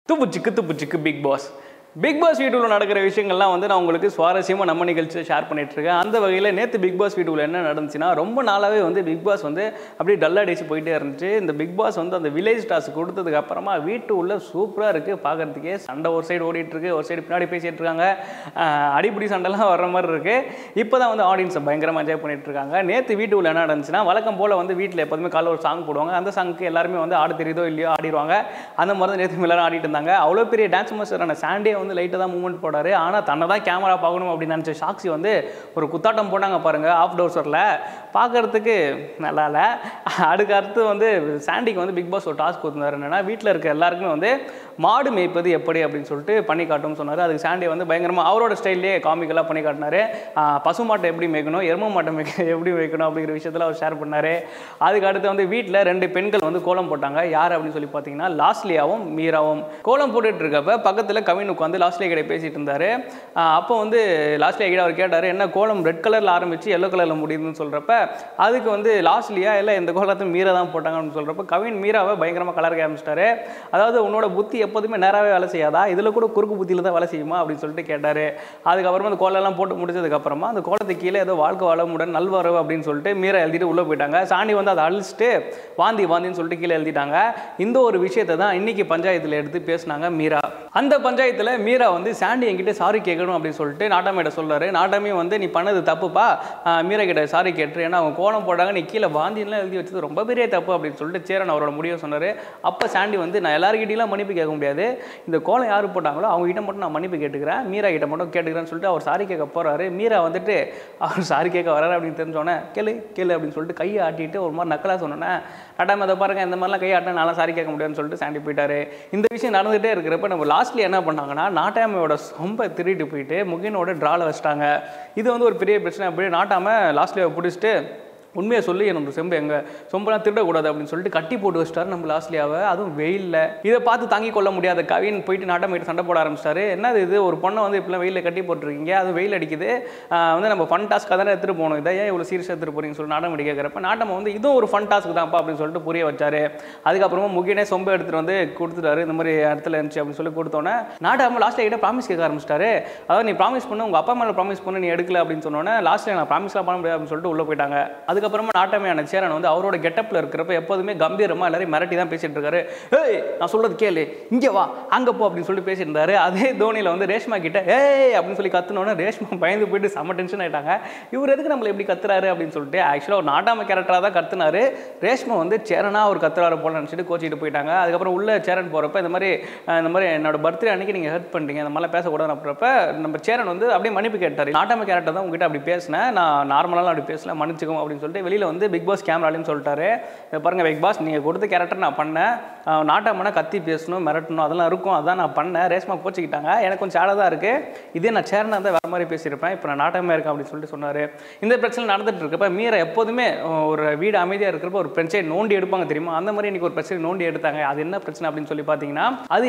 துப்புச்சிக்கு big boss. Big boss வீட்டுக்குள்ள நடக்கிற விஷயங்கள்லாம் வந்து நான் உங்களுக்கு சுவாரஸ்யமாக நம்ம நிகழ்ச்சியில் ஷேர் பண்ணிட்டுருக்கேன். அந்த வகையில் நேற்று பிக் பாஸ் வீட்டுக்குள்ள என்ன நடந்துச்சுன்னா, ரொம்ப நாளாகவே வந்து பிக் பாஸ் வந்து அப்படியே டல்லாடிச்சு போயிட்டே இருந்துச்சு. இந்த பிக் பாஸ் வந்து அந்த வில்லேஜ் டாஸ்க் கொடுத்ததுக்கு அப்புறமா வீட்டு உள்ள சூப்பராக இருக்குது பார்க்குறதுக்கே. சண்டை ஒரு சைடு ஓடிட்டுருக்கு, ஒரு சைடு பின்னாடி பேசிகிட்டு இருக்காங்க, அடிப்படி சண்டைலாம் வர்ற மாதிரி இருக்குது. இப்போ தான் வந்து ஆடியன்ஸை பயங்கரமாக என்ஜாய் பண்ணிட்டு இருக்காங்க. நேற்று வீட்டுக்குள்ள என்ன நடந்துச்சுன்னா, வழக்கம் போல் வந்து வீட்டில் எப்போதுமே காலைல ஒரு சாங் போடுவாங்க. அந்த சாங்க்கு எல்லாருமே வந்து ஆட தெரியுதோ இல்லையோ ஆடிடுவாங்க. அந்த மாதிரி தான் நேற்று எல்லாரும் ஆடிட்டு இருந்தாங்க. அவ்வளோ பெரிய டான்ஸ் மாஸ்டரான சாண்டே வந்து லைட்டாக தான் மூவ்மெண்ட் போடாரு. ஆனால் தன்னை தான் கேமரா பார்க்கணும் அப்படின்னு நினச்ச சாக்ஷி வந்து ஒரு குத்தாட்டம் போட்டாங்க பாருங்கள் ஆஃப் டோர்ஸரில். பார்க்குறதுக்கு நல்லா இல்லை. அடுத்து வந்து சாண்டிக்கு வந்து பிக் பாஸ் ஒரு டாஸ்க் கொடுத்துருந்தாரு. என்னென்னா, வீட்டில் இருக்க எல்லாருக்குமே வந்து மாடு மேய்ப்பது எப்படி அப்படின்னு சொல்லிட்டு பண்ணி காட்டும்னு சொன்னார். அதுக்கு சாண்டி வந்து பயங்கரமாக அவரோட ஸ்டைல்லே காமிக்கலாக பண்ணி காட்டினார். பசு மாட்டை எப்படி மேய்க்கணும், எரும மாட்டை எப்படி மேய்க்கணும் அப்படிங்கிற விஷயத்தில் அவர் ஷேர் பண்ணார். அதுக்கு அடுத்து வந்து வீட்டில் 2 பெண்கள் வந்து கோலம் போட்டாங்க. யார் அப்படின்னு சொல்லி பார்த்தீங்கன்னா, லாஸ்லியாவும் மீராவும். கோலம் போட்டுட்டு இருக்கப்ப பக்கத்தில் கவின் உட்காந்து லாஸ்லியா கிட்ட பேசிட்டு இருந்தார். அப்போ வந்து லாஸ்லியா கிட்ட அவர் கேட்டார், என்ன கோலம் ரெட் கலரில் ஆரம்பித்து எல்லோ கலரில் முடியுதுன்னு சொல்கிறப்ப, அதுக்கு வந்து லாஸ்லியா இல்லை இந்த கோலத்தை மீரா தான் போட்டாங்க அப்படின்னு சொல்கிறப்ப கவின் மீராவை பயங்கரமாக கலர் ஆரம்பிச்சிட்டாரு. அதாவது உன்னோட புத்தி எப்போதுமே நேராகவே வேலை செய்யாதா, இதில் கூட குறுக்கு புத்தியில் தான் வேலை செய்யுமா அப்படின்னு சொல்லிட்டு கேட்டார். அதுக்கப்புறமா அந்த கோலெல்லாம் போட்டு முடிச்சதுக்கப்புறமா அந்த கோலத்துக்கு கீழே ஏதோ வாழ்க்கை வளமுடன் நல்வரவு அப்படின்னு சொல்லிட்டு மீரா எழுதிட்டு உள்ளே போயிட்டாங்க. சாண்டி வந்து அதை அழிச்சிட்டு வாந்தின்னு சொல்லிட்டு கீழே எழுதிட்டாங்க. இந்த ஒரு விஷயத்தை தான் இன்னைக்கு பஞ்சாயத்தில் எடுத்து பேசினாங்க மீரா. அந்த பஞ்சாயத்தில் மீரா வந்து சாண்டி என்கிட்ட சாரி கேட்கணும் அப்படின்னு சொல்லிட்டு நாட்டாமையிட்ட சொல்கிறாரு. நாட்டாமே வந்து நீ பண்ணது தப்புப்பா, மீரா கிட்ட சாரி கேட்டுரு, ஏன்னா அவங்க கோலம் போட்டாங்க, நீ கீழே வாந்தின்லாம் எழுதி வச்சது ரொம்ப பெரிய தப்பு அப்படின்னு சொல்லிட்டு சேரன் அவரோட முடிவை சொன்னார். அப்போ சாண்டி வந்து நான் எல்லாருக்கிட்டையும் மன்னிப்பு கேட்க முடியாது, இந்த கோலம் யார் போட்டாங்களோ அவங்க கிட்ட மட்டும் நான் மன்னிப்பு கேட்டுக்கிறேன், மீரா கிட்ட மட்டும் கேட்டுக்கிறேன்னு சொல்லிட்டு அவர் சாரி கேட்க போகிறாரு. மீரா வந்துட்டு அவர் சாரி கேட்க வராரு அப்படின்னு தெரிஞ்சோன்னே கேளு அப்படின்னு சொல்லிட்டு கையை ஆட்டிட்டு ஒரு மாதிரி நக்கலாக சொன்னோன்னே, நாட்டாம அதை பாருங்க இந்த மாதிரிலாம் கையை ஆட்டினா நல்லா சாரி கேட்க முடியாதுன்னு சொல்லிட்டு சாண்டி போயிட்டாரு. இந்த விஷயம் நடந்துகிட்டே இருக்கிறப்ப நம்ம லாஸ்ட்ல என்ன பண்ணாங்கன்னா, நாட்டாமையோட சொம்பை திருட்டு போயிட்டு முகினோட ட்ரால வச்சிட்டாங்க. இது வந்து ஒரு பெரிய பிரச்சனை. அப்படியே நாட்டாம லாஸ்ட்ல பிடிச்சிட்டு உண்மையை சொல்லி நம்ம செம்பு எங்கள் சொம்பெல்லாம் திருடக்கூடாது அப்படின்னு சொல்லிட்டு கட்டி போட்டு வச்சிட்டாரு நம்ம லாஸ்ட்லியாவை, அதுவும் வெயிலில். இதை பார்த்து தாங்கி கொள்ள முடியாத கவின் போயிட்டு நாட்டாமையிட்டு சண்டை போட ஆரம்பிச்சிட்டாரு. என்னது இது, ஒரு பொண்ணை வந்து இப்பெல்லாம் வெயிலில் கட்டி போட்டுருக்கீங்க, அது வெயில் அடிக்குது, வந்து நம்ம ஃபன் டாஸ்க்காக தானே எடுத்துகிட்டு போகணும், இதை ஏன் இவ்வளோ சீரியஸாக எடுத்துகிட்டு போறீங்கன்னு சொல்லி நாட்டாமை கேட்குறப்ப நாட்டாமை வந்து இதுவும் ஒரு ஃபன் டாஸ்க் தான்ப்பா அப்படின்னு சொல்லிட்டு புரிய வச்சாரு. அதுக்கப்புறமா முகினே சொம்பை எடுத்துகிட்டு வந்து கொடுத்துட்டாரு. இந்த மாதிரி இடத்துல இருந்துச்சு அப்படின்னு சொல்லி கொடுத்தோன்னே நாட்டாமை லாஸ்ட்டில் கிட்ட ப்ராமிஸ் கேட்க ஆரம்பிச்சிட்டாரு. அதாவது நீ ப்ராமிஸ் பண்ணு, உங்கள் அப்பா மேலே ப்ராமிஸ் பண்ணு, நீ எடுக்கல அப்படின்னு சொன்னோன்னே லாஸ்ட்டில் நான் ப்ராமிஸ்லாம் பண்ண முடியாது அப்படின்னு சொல்லிட்டு உள்ளே போயிட்டாங்க. அதுக்கப்புறமா நாட்டாமையான சேரன் வந்து அவரோட கெட்டப்பில் இருக்கிறப்ப எப்போதுமே கம்பீரமாக எல்லாரையும் மிரட்டி தான் பேசிட்டு இருக்காரு. ஏய் நான் சொல்றது கேளு, இங்கே வா அங்கே போ அப்படின்னு சொல்லி பேசிட்டு இருந்தாரு. அதே தோனியில் வந்து ரேஷ்மா கிட்ட ஏய் அப்படின்னு சொல்லி கத்துனோன்னே ரேஷ்மா பயந்து போயிட்டு செம்ம டென்ஷன் ஆகிட்டாங்க. இவர் எதுக்கு நம்மளை எப்படி கத்துறாரு அப்படின்னு சொல்லிட்டு ஆக்சுவலாக ஒரு நாட்டாமை கேரக்டராக தான் கத்துனாரு. ரேஷ்மா வந்து சேரனா அவர் கத்துறாரு போல நினச்சிட்டு கோச்சிட்டு போயிட்டாங்க. அதுக்கப்புறம் உள்ள சேரன் போகிறப்ப இந்த மாதிரி என்னோட பர்த்டே அன்னைக்கு நீங்கள் ஹெல்ப் பண்ணுறீங்க, இந்த மாதிரிலாம் பேசக்கூடாது அப்படின்றப்ப நம்ம சேரன் வந்து அப்படியே மன்னிப்பு கேட்டார். நாட்டாமை கேரக்டர் தான் உங்ககிட்ட அப்படி பேசினேன், நான் நார்மலாலாம் அப்படி பேசல, மன்னிச்சுக்கோங்க அப்படின்னு சொல்லிட்டு வெளியில் வந்து பிக் பாஸ் கேமராலையும் சொல்லிட்டாரு. பாருங்கள் பிக் பாஸ், நீங்கள் கொடுத்த கேரக்டர் நான் பண்ணேன், நாட்டாமனா கத்தி பேசணும் மிரட்டணும் அதெல்லாம் இருக்கும், அதான் நான் பண்ணேன். ரேஷ்மா கோச்சிக்கிட்டாங்க, எனக்கு கொஞ்சம் சேடாக தான் இருக்குது, இதே நான் சேரனாக தான் வேறு மாதிரி பேசியிருப்பேன், இப்போ நான் நாட்டாமையாக இருக்கேன் அப்படின்னு சொல்லிட்டு சொன்னார். இந்த பிரச்சனை நடந்துட்டு இருக்கப்ப மீரா எப்போதுமே ஒரு வீடு அமைதியாக இருக்கிறப்ப ஒரு பிரச்சனை நோண்டி எடுப்பாங்க தெரியுமா, அந்த மாதிரி இன்றைக்கி ஒரு பிரச்சனை நோண்டி எடுத்தாங்க. அது என்ன பிரச்சனை அப்படின்னு சொல்லி பார்த்தீங்கன்னா,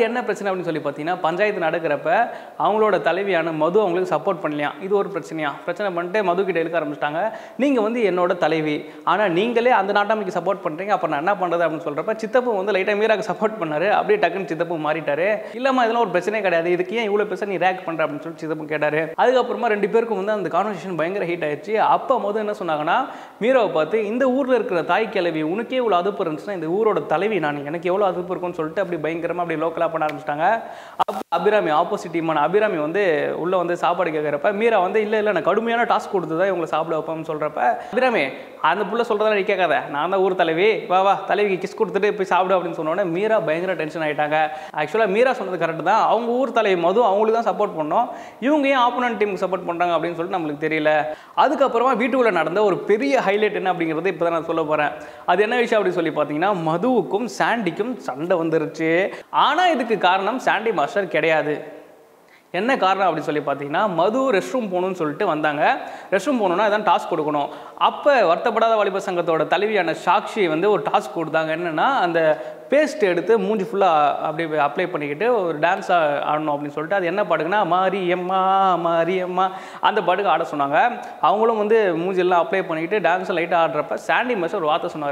பஞ்சாயத்து நடக்கிறப்ப அவங்களோட தலைவியான மது அவங்களுக்கு சப்போர்ட் பண்ணலையா, இது ஒரு பிரச்சனை பண்ணிட்டு மது கிட்ட எடுக்க ஆரம்பிச்சிட்டாங்க. நீங்கள் வந்து என்னோட தலைவி, ஆனால் நீங்களே அந்த நாட்டாமைக்கு சப்போர்ட் பண்ணுறீங்க, அப்போ நான் என்ன பண்ணுறது அப்படின்னு சொல்கிறப்ப சித்தப்பு வந்து லைட்டாக மீராக்கு சப்போர்ட் பண்ணார். அப்படியே டக்குன்னு சித்தப்பு மாறிட்டாரு. இல்லைம்மா இதெல்லாம் ஒரு பிரச்சனையே கிடையாது, இதுக்கு ஏன் இவ்வளோ பேச நீ ரேக் பண்ணுற அப்படின்னு சொல்லி சித்தப்பு கேட்டார். அதுக்கப்புறமா 2 பேருக்கும் வந்து அந்த கான்வர்சேஷன் பயங்கர ஹீட் ஆயிடுச்சு. அப்போ முதல் என்ன சொன்னாங்கன்னா, மீராவை பார்த்து இந்த ஊரில் இருக்கிற தாய் கிழவி உனக்கே இவ்வளோ அதுப்பு இருந்துச்சுன்னா இந்த ஊரோட தலைவி நான், எனக்கு எவ்வளோ அதுப்பு இருக்கும்னு சொல்லிட்டு அப்படி பயங்கரமாக அப்படி லோக்கலாக பண்ண ஆரம்பிச்சிட்டாங்க. அப்போ அபிராமி ஆப்போசிட் டீமான அபிராமி வந்து உள்ளே வந்து சாப்பாடு கேட்குறப்ப மீரா வந்து இல்லை நான் கடுமையான டாஸ்க் கொடுத்து தான் இவங்களை சாப்பிட வைப்போம்னு சொல்கிறப்ப, அபிராமி அந்த புள்ள சொல்கிறதா நீ கேட்காத, நான் தான் ஊர் தலைவி, வா தலைவிக்கு கிஸ் கொடுத்துட்டு போய் சாப்பிடு அப்படின்னு சொன்னோன்னே மீரா பயங்கர டென்ஷன் ஆகிட்டாங்க. ஆக்சுவலாக மீரா சொன்னது கரெக்டு தான், அவங்க ஊர் தலைவி மது அவங்களுக்கு தான் சப்போர்ட் பண்ணோம், இவங்க ஏன் ஆப்போனன்ட் டீமுக்கு சப்போர்ட் பண்ணுறாங்க அப்படின்னு சொல்லிட்டு நம்மளுக்கு தெரியல. அதுக்கப்புறமா வீட்டுக்குள்ளே நடந்த ஒரு பெரிய ஹைலைட் என்ன அப்படிங்கிறது இப்போ தான் நான் சொல்ல போகிறேன். அது என்ன விஷயம் அப்படின்னு சொல்லி பார்த்தீங்கன்னா, மதுவுக்கும் சாண்டிக்கும் சண்டை வந்துருச்சு. ஆனால் இதுக்கு காரணம் சாண்டி மாஸ்டர் கிடையாது. என்ன காரணம் அப்படின்னு சொல்லி பார்த்தீங்கன்னா, மது ரெஸ்ட் ரூம் போகணும்னு சொல்லிட்டு வந்தாங்க. ரெஸ்ட் ரூம் போகணுன்னா அதான் டாஸ்க் கொடுக்கணும். அப்போ வருத்தப்படாத வாலிபர் சங்கத்தோட தலைவியான சாக்ஷி வந்து ஒரு டாஸ்க் கொடுத்தாங்க. என்னென்னா, அந்த பேஸ்ட் எடுத்து மூஞ்சி ஃபுல்லாக அப்படி அப்ளை பண்ணிக்கிட்டு ஒரு டான்ஸாக ஆடணும் அப்படின்னு சொல்லிட்டு, அது என்ன பாட்டுக்குன்னா மாரியம்மா அந்த பாட்டுக்கு ஆட சொன்னாங்க. அவங்களும் வந்து மூஞ்சியெல்லாம் அப்ளை பண்ணிக்கிட்டு டான்ஸை லைட்டாக ஆடுறப்ப சாண்டி மாஸ்டர் ஒரு வார்த்தை சொன்னார்,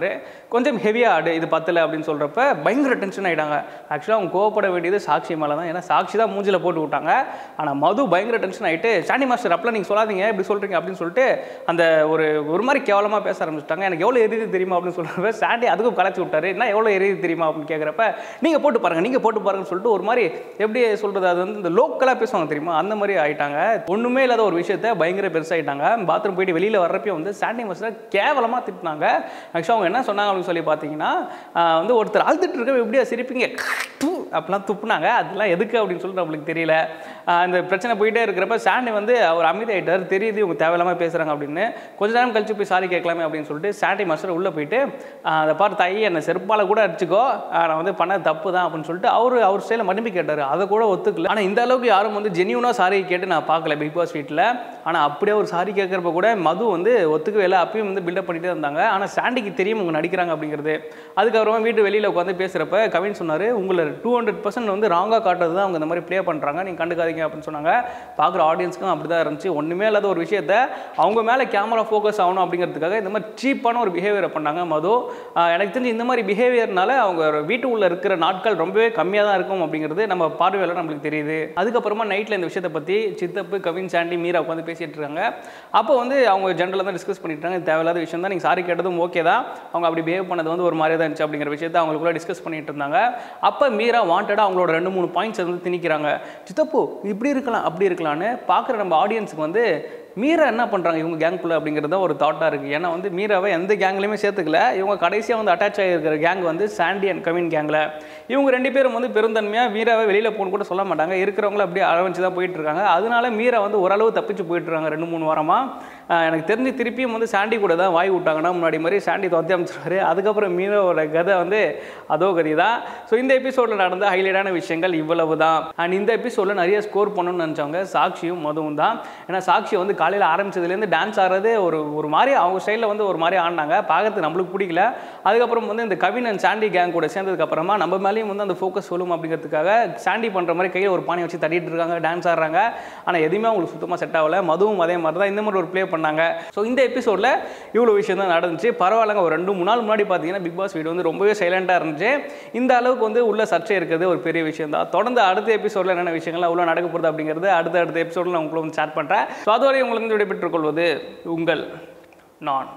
கொஞ்சம் ஹெவியாக ஆடு இது பத்தலை அப்படின்னு சொல்கிறப்ப பயங்கர டென்ஷன் ஆகிட்டாங்க. ஆக்சுவலாக அவங்க கோவப்பட வேண்டியது சாக்ஷி மேலே தான், ஏன்னா சாக்ஷி தான் மூஞ்சில் போட்டு விட்டாங்க. ஆனால் மது பயங்கர டென்ஷன் ஆகிட்டு, சாண்டி மாஸ்டர் அப்பெல்லாம் நீங்கள் சொல்லாதீங்க இப்படி சொல்கிறீங்க அப்படின்னு சொல்லிட்டு அந்த ஒரு மாதிரி கேவலமாக பேச ஆரம்பிச்சிட்டாங்க. எனக்கு எவ்வளோ எரியுது தெரியுமா அப்படின்னு சொல்கிறப்ப சாண்டி அதுக்கும் கலைச்சி விட்டாரு. என்ன எவ்வளோ எரியுது தெரியுமா அப்படின்னு கேட்குறப்ப நீங்கள் போட்டு பாருங்கன்னு சொல்லிட்டு ஒரு மாதிரி எப்படி சொல்கிறது, அது வந்து இந்த லோக்கலாக பேசுவாங்க தெரியுமா, அந்த மாதிரி ஆகிட்டாங்க. ஒன்றுமே இல்லாத ஒரு விஷயத்த பயங்கர பெருசாகிட்டாங்க. பாத்ரூம் போயிட்டு வெளியில் வர்றப்பையும் வந்து சாண்டி மாஸ்டர் கேவலமாக திட்டினாங்க. ஆக்சுவலாக அவங்க என்ன சொன்னாங்க அப்படின்னு சொல்லி பார்த்தீங்கன்னா, வந்து ஒருத்தர் அழுதுட்டு இருக்க எப்படியா சிரிப்பீங்க அப்படிலாம் துப்புனாங்க. அதெல்லாம் எதுக்கு அப்படின்னு சொல்லிட்டு நம்மளுக்கு தெரியல. இந்த பிரச்சனை போயிட்டே இருக்கிறப்ப சாண்டி வந்து அவர் அமைதியாயிட்டார். தெரியுது இவங்க தேவையில்லாமல் பேசுகிறாங்க அப்படின்னு. கொஞ்ச நேரம் கழிச்சு போய் சாரி கேட்கலாமே அப்படின்னு சொல்லிட்டு சாண்டி மாஸ்டர் உள்ளே போயிட்டு, அதை பார்த்து தாயி என்னை செருப்பால் கூட அடிச்சுக்கோ, நான் வந்து பண்ண தப்பு தான் அப்படின்னு சொல்லிட்டு அவர் ஸ்டைலில் மன்னிப்பு கேட்டார். அதை கூட ஒத்துக்கல. ஆனால் இந்த அளவுக்கு யாரும் வந்து ஜென்யூனாக சாரி கேட்டு நான் பார்க்கல பிக் பாஸ் வீட்டில். ஆனால் அப்படியே ஒரு சாரி கேட்குறப்ப கூட மது வந்து ஒத்துக்கவே இல்லை. அப்பயும் வந்து பில்டப் பண்ணிகிட்டே இருந்தாங்க. ஆனால் சாண்டிக்கு தெரியும் அவங்க நடிக்கிறாங்க அப்படிங்கிறது. அதுக்கப்புறமா வீட்டு வெளியில் உட்காந்து பேசுகிறப்ப கவின் சொன்னார், உங்களை 200% வந்து ராங்காக காட்டுறது தான் அவங்க இந்த மாதிரி ப்ளே பண்ணுறாங்க, நீங்கள் கண்டுக்காதீங்க அப்படின்னு சொன்னாங்க. பார்க்குற ஆடியன்ஸ்க்கும் அப்படி தான் இருந்துச்சு. ஒன்றுமே இல்லாத ஒரு விஷயத்த அவங்க மேலே கேமரா ஃபோக்கஸ் ஆகணும் அப்படிங்கிறதுக்காக இந்த மாதிரி சீப்பான ஒரு பிஹேவியரை பண்ணாங்க மது. எனக்கு தெரிஞ்சு இந்த மாதிரி பிஹேவியர்னால அவங்க வீட்டுக்குள்ளே இருக்கிற நாட்கள் ரொம்பவே கம்மியாக தான் இருக்கும் அப்படிங்கிறது நம்ம பார்வையில் நம்மளுக்கு தெரியுது. அதுக்கப்புறமா நைட்டில் இந்த விஷயத்தை பற்றி சித்தப்பு, கவின், சாண்டி, மீரா உட்காந்து பேசிகிட்டு இருக்காங்க. அப்போ வந்து அவங்க ஜென்ரலாக தான் டிஸ்கஸ் பண்ணிட்டு இருக்காங்க. தேவையில்லாத விஷயம் தான், நீங்கள் சாரி கேட்டதும் ஓகே தான், அவங்க அப்படி பிஹேவ் பண்ணது வந்து ஒரு மாதிரியாக தான் இருந்துச்சு அப்படிங்கிற விஷயத்தை அவங்களுக்குள்ள டிஸ்கஸ் பண்ணிட்டு இருந்தாங்க. அப்போ மீரா வாண்டடாக அவங்களோட 2-3 பாயிண்ட்ஸ் வந்து திணிக்கிறாங்க. சித்தப்பு இப்படி இருக்கலாம் அப்படி இருக்கலான்னு பார்க்குற நம்ம ஆடியன்ஸுக்கு வந்து மீரா என்ன பண்ணுறாங்க இவங்க கேங்குக்குள்ளே அப்படிங்கிறது தான் ஒரு தாட்டாக இருக்குது. ஏன்னா வந்து மீராவை எந்த கேங்லேயுமே சேர்த்துக்கல. இவங்க கடைசியாக வந்து அட்டாச் ஆகிருக்கிற கேங் வந்து சாண்டி அண்ட் கவின் கேங்கில். இவங்க 2 பேரும் வந்து பெருந்தன்மையாக மீராவை வெளியில் போகணும் கூட சொல்ல மாட்டாங்க. இருக்கிறவங்கள அப்படியே அரவணைச்சு தான் போயிட்டுருக்காங்க. அதனால மீரா வந்து ஓரளவு தப்பிச்சு போயிட்டுருக்காங்க 2-3 வாரமாக. எனக்கு தெரிஞ்சு திருப்பியும் வந்து சாண்டி கூட தான் வாய் விட்டாங்கன்னா முன்னாடி மாதிரி சாண்டி தொத்தி அமைச்சிருவாரு. அதுக்கப்புறம் மீராவோட கதை வந்து அதோ கதி தான். ஸோ இந்த எபிசோடில் நடந்த ஹைலைட்டான விஷயங்கள் இவ்வளவு தான். அண்ட் இந்த எபிசோடில் நிறைய ஸ்கோர் பண்ணணும்னு நினச்சவங்க சாக்ஷியும் மதுவும் தான். ஏன்னா சாக்ஷி வந்து காலையில் ஆரம்பிச்சதுலேருந்து டான்ஸ் ஆடுறது ஒரு மாதிரி அவங்க ஸ்டைலில் வந்து ஒரு மாதிரி ஆடினாங்க. பார்க்கறதுக்கு நம்மளுக்கு பிடிக்கல. அதுக்கப்புறம் வந்து இந்த கவின் அண்ட் சாண்டி கேங் கூட சேர்ந்ததுக்கப்புறமா நம்ம மேலேயும் வந்து அந்த ஃபோக்கஸ் சொல்லும் அப்படிங்கிறதுக்காக சாண்டி பண்ணுற மாதிரி கையில் ஒரு பானை வச்சு தட்டிட்டு இருக்காங்க, டான்ஸ் ஆடுறாங்க. ஆனால் எதுவுமே அவங்களுக்கு சுத்தமாக செட் ஆகலை. மதுவும் அதே மாதிரி தான் இந்த மாதிரி ஒரு ப்ளே பண்ணாங்க. ஸோ இந்த எபிசோடில் இவ்வளோ விஷயம் தான் நடந்துச்சு. பரவாயில்லைங்க. ஒரு 2-3 நாள் முன்னாடி பார்த்தீங்கன்னா பிக் பாஸ் வீடு வந்து ரொம்பவே சைலண்டாக இருந்துச்சு. இந்த அளவுக்கு வந்து உள்ள சர்ச்சை இருக்கிறது ஒரு பெரிய விஷயம் தான். தொடர்ந்து அடுத்த எபிசோடில் என்னென்ன விஷயங்கள்லாம் உள்ள நடக்க போகுது அப்படிங்கிறது அடுத்த எபிசோடில் நான் உங்களுக்கு வந்து ஷேர் பண்ணுறேன். ஸோ அதுவரை உங்களுக்கு விடைபெற்றுக் கொள்வது உங்கள் நான்.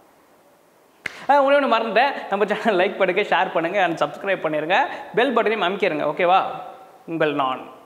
உங்களை மறந்துட்டேன், நம்ம சேனல் லைக் பண்ணுங்க, ஷேர் பண்ணுங்கள் அண்ட் சப்ஸ்கிரைப் பண்ணிடுங்க. பெல் பட்டனையும் அமைக்கிறங்க. ஓகேவா? உங்கள் நான்.